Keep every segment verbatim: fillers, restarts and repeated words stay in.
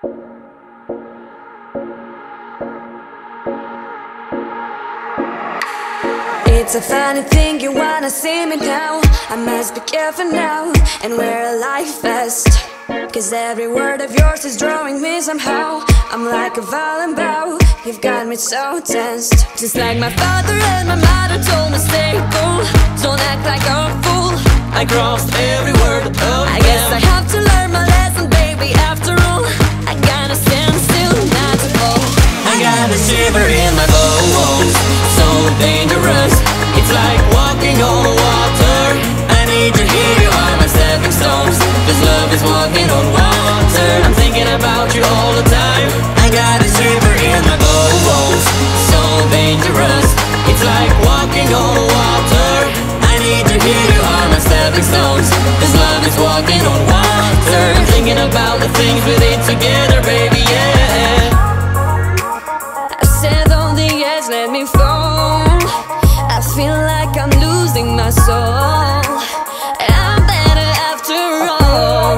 It's a funny thing, you wanna see me now. I must be careful now and wear a life vest, cause every word of yours is drawing me somehow. I'm like a violin bow, you've got me so tensed. Just like my father and my mother told me, stay cool, don't act like a fool. I crossed every word of I them. guess I have to learn my lesson, baby, after all. I gotta stand still, not to fall. I got a shiver in my bones, so dangerous. It's like walking on water. I need you here, you are my stepping stones. This love is walking on water. I'm thinking about you all the time. I got a shiver in my bones, so dangerous. It's like walking on water. I need you here, you are my stepping stones. This love is walking on water. I'm thinking about the things we did together, baby, yeah. I said all the yes, let me fall. I feel like I'm losing my soul. I'm better after all.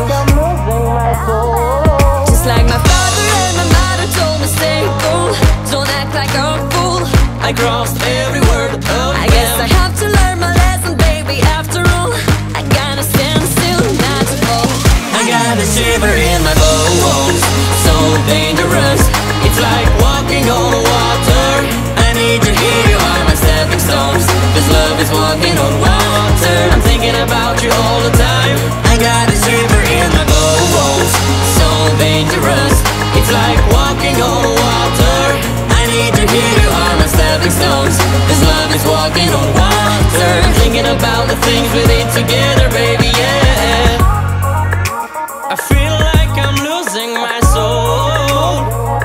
Just like my father and my mother told me, stay cool, don't act like a fool. I crossed every word of them. I guess I have to learn my lesson, baby, after all. I gotta stand still, not to fall. I got a shiver in my bones, so dangerous. It's like walking on water. I need you here, you are my stepping stones. This love is walking on water. I'm thinking about you all the time. I got a shiver in my bones, so dangerous. It's like walking on water. I need you here, you are my stepping stones. This love is walking on water. I'm thinking about the things we did together, baby, yeah. I feel like I'm losing my soul.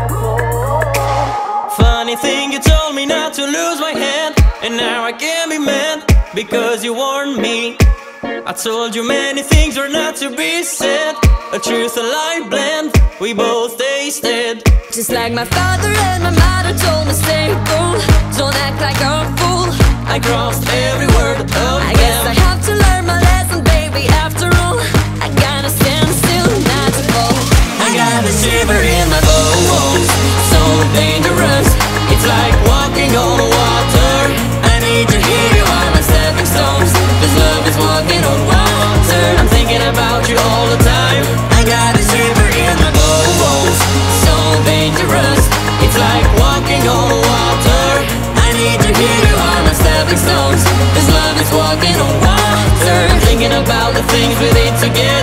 Funny thing, you told me not to lose my hand, and now I can't be mad because you warned me. I told you many things were not to be said. A truth, a lie blend, we both tasted. Just like my father and my mother told me, stay cool, don't act like a fool. I crossed every word of them. I guess I have to learn my lesson, baby, after all. I gotta stand still, not to fall. I got a shiver in my bones, so dangerous. It's like walking on water. I need you here, you are my stepping stones. This love is walking on water. I'm thinking about you all the time. I got a shiver in my bones, so dangerous. It's like walking on water. I need you here, you are my stepping stones. This love is walking on water. I'm thinking about the things we did together.